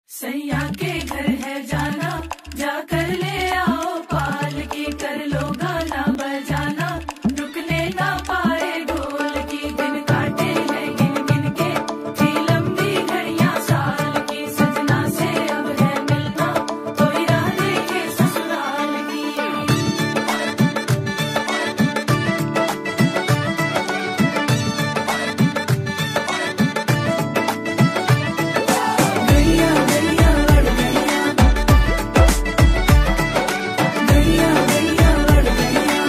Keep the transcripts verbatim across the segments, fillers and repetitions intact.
सैया के घर है जाना, जाकर ले आओ पाल की, कर लो गाना बजाना, रुकने ना पाए ढोल की। दिन काटे हैं गिन गिन के, जी लंबी घड़ियां साल की, सजना से अब है मिलना, कोई राह देखे ससुराल की। गैया गैया अड़ गैया, गैया गैया अड़ गैया।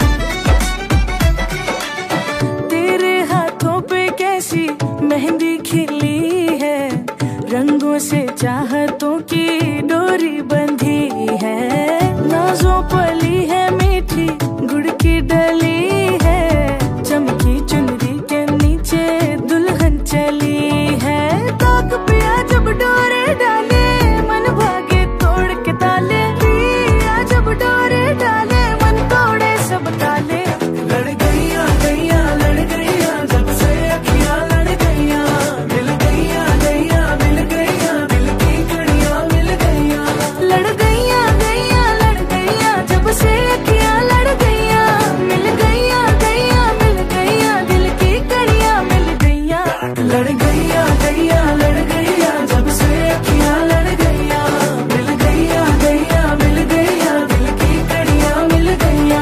तेरे हाथों पे कैसी मेहंदी खिली है, रंगों से चाहतों की डोरी बंधी है, नाजों पली है मीठी गुड़ की डली है, चमकी चुनरी के नीचे दुल्हन चली है। ताक पिया जब डोरे डाले, मन भागे तोड़ के ताले, पिया जब डोरे डाले, मन तोड़े सब ताले। लड़ गैया गैया लड़ गैया, जब से अखियां लड़ गैया, मिल गैया गैया मिल गैया, दिल की कड़ियां मिल गैया। लड़ गैया गैया लड़ गैया, जब से अखियां लड़ गैया, मिल गैया गैया मिल गैया, दिल की कड़ियां मिल गैया। लड़ गैया गैया लड़ गैया, जब से अखियां लड़ गैया, मिल गैया गैया मिल गैया, दिल की कड़ियां मिल गैया।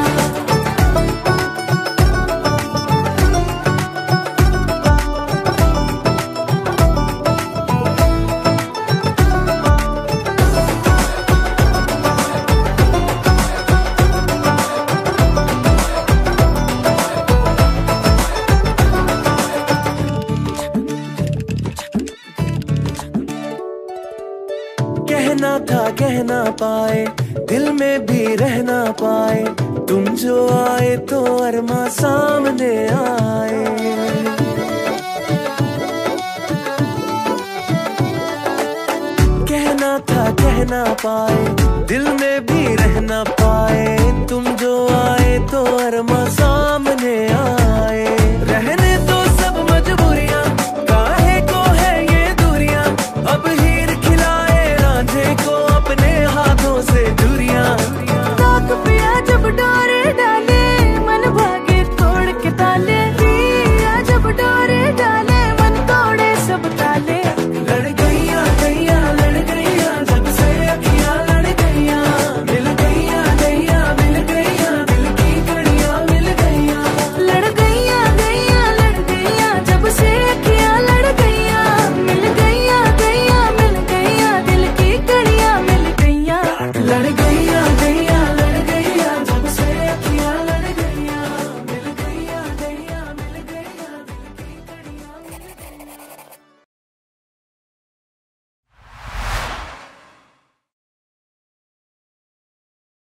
कहना था कह ना पाए, दिल में भी रहना पाए, तुम जो आए तो अरमा सामने आए। कहना था कह ना पाए, दिल में भी रहना पाए,